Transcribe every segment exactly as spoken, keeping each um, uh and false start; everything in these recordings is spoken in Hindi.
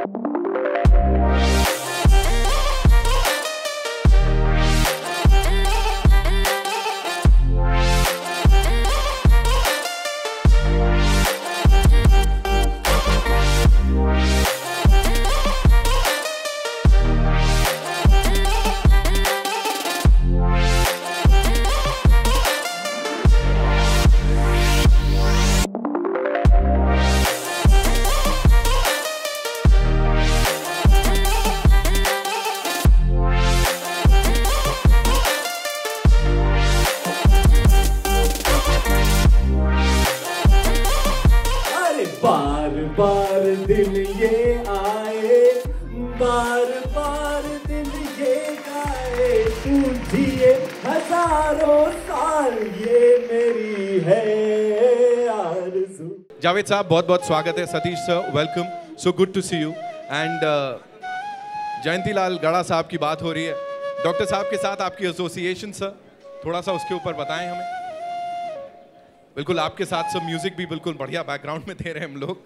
बार बार दिन ये आए, बार बार दिन ये गाए, पूछिए हजारों साल ये मेरी है आरज़ू। जावेद साहब बहुत बहुत स्वागत है। Satish sir welcome, so good to see you. And Jayanti Lal Gada साहब की बात हो रही है, डॉक्टर साहब के साथ आपकी एसोसिएशन सर, थोड़ा सा उसके ऊपर बताएं हमें। बिल्कुल आपके साथ सब म्यूजिक भी बिल्कुल बढ़िया बैकग्राउंड में दे रहे हैं हम लोग।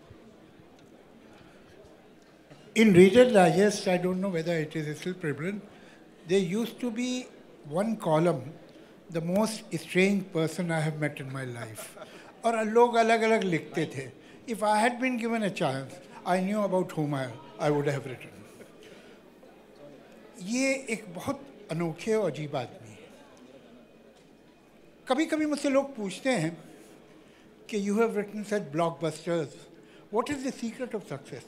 In Reader's Digest, I don't know whether it is still prevalent, there used to be one column, the most strange person I have met in my life. और लोग अलग अलग लिखते थे. If I had been given a chance, I knew about whom I, I would have written. ये एक बहुत अनोखे और अजीब आदमी है. कभी कभी मुझसे लोग पूछते हैं कि you have written such blockbusters. What is the secret of success?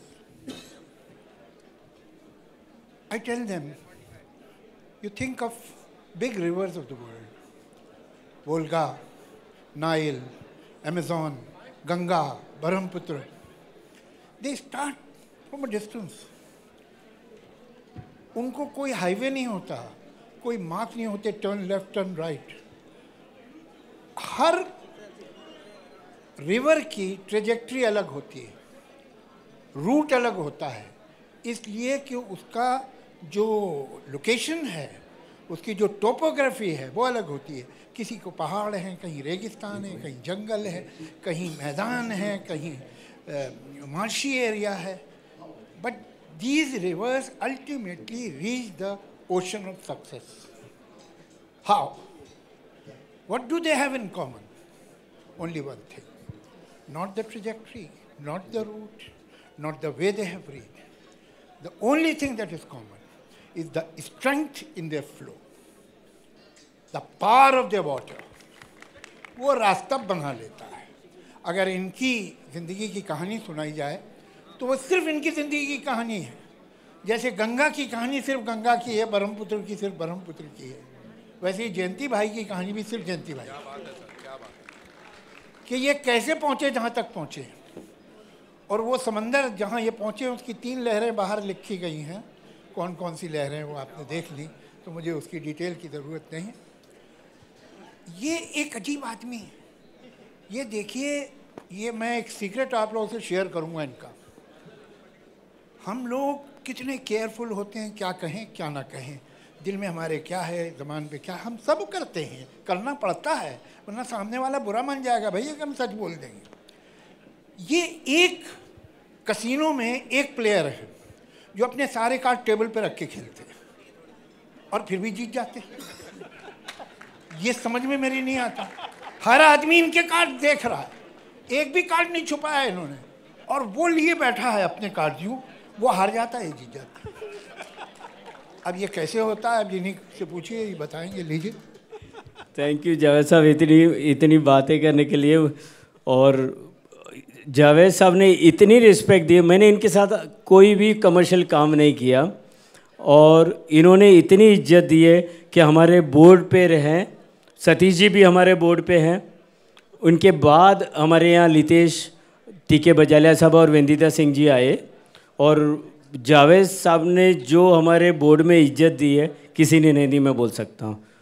I tell them, you think of big rivers of the world, Volga, Nile, Amazon, Ganga, Brahmaputra. They start from a distance. उनको कोई हाईवे नहीं होता, कोई मार्क नहीं होते, टर्न लेफ्ट टर्न राइट. हर रिवर की ट्रेजेक्ट्री अलग होती है, रूट अलग होता है, इसलिए कि उसका जो लोकेशन है, उसकी जो टोपोग्राफी है वो अलग होती है. किसी को पहाड़ हैं, कहीं रेगिस्तान है, कहीं जंगल है, कहीं मैदान है, कहीं मार्शी एरिया है. But these rivers ultimately reach the ocean of success. How? What do they have in common? Only one thing. Not the trajectory, not the route, not the way they have reached. The only thing that is common is the strength in their flow, the power of their water. वो रास्ता बना लेता है. अगर इनकी ज़िंदगी की कहानी सुनाई जाए तो वो सिर्फ इनकी ज़िंदगी की कहानी है. जैसे गंगा की कहानी सिर्फ गंगा की है, ब्रह्मपुत्र की सिर्फ ब्रह्मपुत्र की है, वैसे ही जयंती भाई की कहानी भी सिर्फ जयंती भाई कि ये कैसे पहुँचे जहाँ तक पहुँचे. और वो समंदर जहाँ ये पहुँचे उसकी तीन लहरें बाहर लिखी गई हैं. कौन कौन सी लहरें वो आपने देख ली, तो मुझे उसकी डिटेल की ज़रूरत नहीं. ये एक अजीब आदमी है. ये देखिए, ये मैं एक सीक्रेट आप लोगों से शेयर करूँगा इनका. हम लोग कितने केयरफुल होते हैं, क्या कहें क्या ना कहें, दिल में हमारे क्या है, ज़बान पे क्या, हम सब करते हैं, करना पड़ता है, वरना सामने वाला बुरा मान जाएगा भैया कि हम सच बोल देंगे. ये एक कसिनो में एक प्लेयर है जो अपने सारे कार्ड टेबल पे रख के खेलते हैं और फिर भी जीत जाते हैं. ये समझ में मेरी नहीं आता. हर आदमी इनके कार्ड देख रहा है, एक भी कार्ड नहीं छुपाया है इन्होंने, और वो लिए बैठा है अपने कार्ड. यूँ वो हार जाता है, जीत जाता है. अब ये कैसे होता है, अब जिन्हीं से पूछिए, ये बताएंगे. लीजिए. थैंक यू जावेद साहब इतनी इतनी बातें करने के लिए. और जावेद साहब ने इतनी रिस्पेक्ट दी. मैंने इनके साथ कोई भी कमर्शियल काम नहीं किया और इन्होंने इतनी इज्जत दी है कि हमारे बोर्ड पे रहें. सतीश जी भी हमारे बोर्ड पे हैं. उनके बाद हमारे यहाँ लितेश टी के बजालिया साहब और वेंदिता सिंह जी आए. और जावेद साहब ने जो हमारे बोर्ड में इज्जत दी है किसी ने नहीं दी, मैं बोल सकता हूँ.